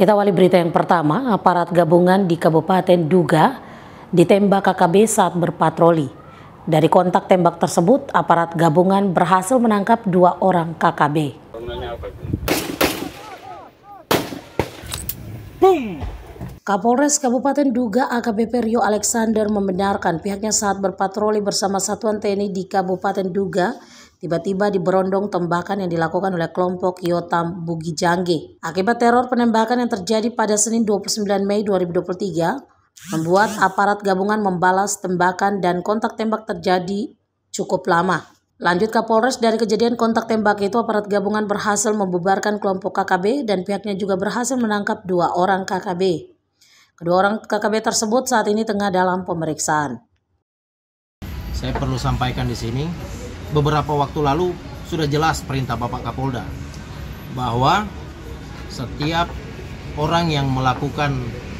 Kita awali berita yang pertama, aparat gabungan di Kabupaten Duga ditembak KKB saat berpatroli. Dari kontak tembak tersebut, aparat gabungan berhasil menangkap 2 orang KKB. Boom! Kapolres Kabupaten Duga AKBP Rio Alexander membenarkan pihaknya saat berpatroli bersama Satuan TNI di Kabupaten Duga tiba-tiba diberondong tembakan yang dilakukan oleh kelompok Yotam Bugijangge. Akibat teror penembakan yang terjadi pada Senin 29 Mei 2023, membuat aparat gabungan membalas tembakan dan kontak tembak terjadi cukup lama. Lanjut Kapolres, dari kejadian kontak tembak itu aparat gabungan berhasil membubarkan kelompok KKB dan pihaknya juga berhasil menangkap 2 orang KKB. Kedua orang KKB tersebut saat ini tengah dalam pemeriksaan. Saya perlu sampaikan di sini, beberapa waktu lalu sudah jelas perintah Bapak Kapolda bahwa setiap orang yang melakukan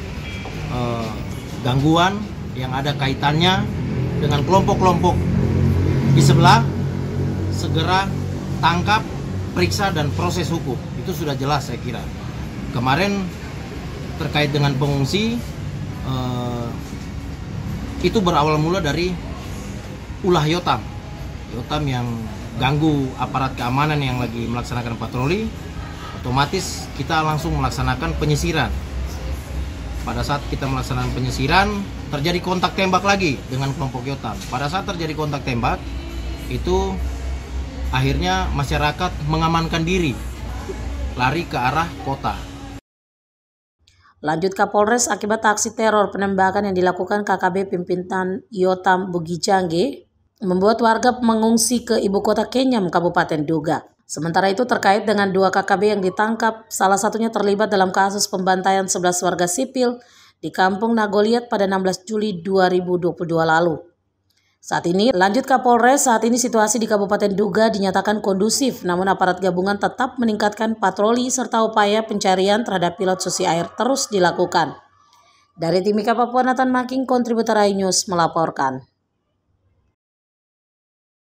gangguan yang ada kaitannya dengan kelompok-kelompok di sebelah segera tangkap, periksa dan proses hukum. Itu sudah jelas saya kira. Kemarin terkait dengan pengungsi itu berawal mula dari ulah Yotam yang ganggu aparat keamanan yang lagi melaksanakan patroli. Otomatis kita langsung melaksanakan penyisiran. Pada saat kita melaksanakan penyisiran, terjadi kontak tembak lagi dengan kelompok Yotam. Pada saat terjadi kontak tembak, itu akhirnya masyarakat mengamankan diri, lari ke arah kota. Lanjut Kapolres, akibat aksi teror penembakan yang dilakukan KKB pimpinan Yotam Bugijangge membuat warga mengungsi ke ibu kota Kenyam, Kabupaten Duga. Sementara itu terkait dengan 2 KKB yang ditangkap, salah satunya terlibat dalam kasus pembantaian 11 warga sipil di Kampung Nagoliat pada 16 Juli 2022 lalu. Saat ini, lanjut Kapolres, saat ini situasi di Kabupaten Duga dinyatakan kondusif, namun aparat gabungan tetap meningkatkan patroli serta upaya pencarian terhadap pilot Susi Air terus dilakukan. Dari Timika Papua, Nathan Making, kontributor iNews melaporkan.